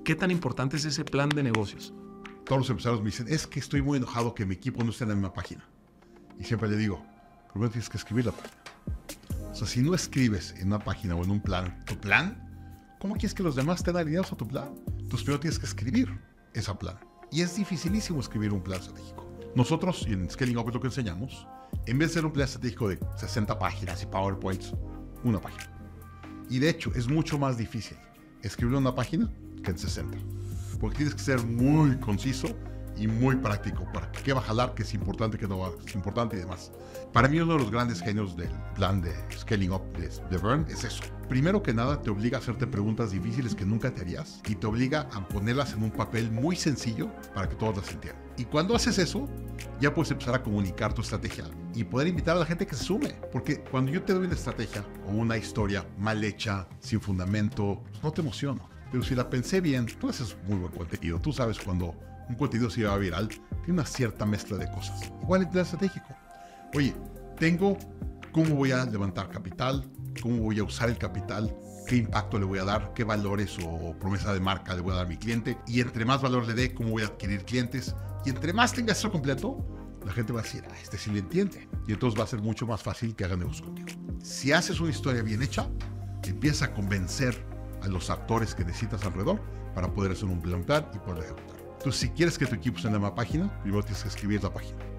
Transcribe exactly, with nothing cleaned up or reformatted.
¿Qué tan importante es ese plan de negocios? Todos los empresarios me dicen, es que estoy muy enojado que mi equipo no esté en la misma página. Y siempre le digo, primero tienes que escribir la página. O sea, si no escribes en una página o en un plan tu plan, ¿cómo quieres que los demás estén alineados a tu plan? Entonces primero tienes que escribir ese plan. Y es dificilísimo escribir un plan estratégico. Nosotros, y en Scaling Up es lo que enseñamos, en vez de ser un plan estratégico de sesenta páginas y PowerPoints, una página. Y de hecho, es mucho más difícil escribir una página que en sesenta. Porque tienes que ser muy conciso y muy práctico para qué va a jalar, qué es importante, qué no va, es importante y demás. Para mí uno de los grandes genios del plan de Scaling Up de, de Verne es eso. Primero que nada te obliga a hacerte preguntas difíciles que nunca te harías y te obliga a ponerlas en un papel muy sencillo para que todos las entiendan. Y cuando haces eso, ya puedes empezar a comunicar tu estrategia y poder invitar a la gente que se sume. Porque cuando yo te doy una estrategia o una historia mal hecha, sin fundamento, pues no te emociono. Pero si la pensé bien, tú haces muy buen contenido. Tú sabes cuando un contenido se va viral, tiene una cierta mezcla de cosas. Igual en plan estratégico. Oye, tengo cómo voy a levantar capital, cómo voy a usar el capital, qué impacto le voy a dar, qué valores o promesa de marca le voy a dar a mi cliente. Y entre más valor le dé, cómo voy a adquirir clientes. Y entre más tenga eso completo, la gente va a decir, ah, este sí le entiende. Y entonces va a ser mucho más fácil que hagan negocios contigo. Si haces una historia bien hecha, empieza a convencer a los actores que necesitas alrededor para poder hacer un plan y poder ejecutar. Entonces, si quieres que tu equipo esté en la misma página, primero tienes que escribir la página.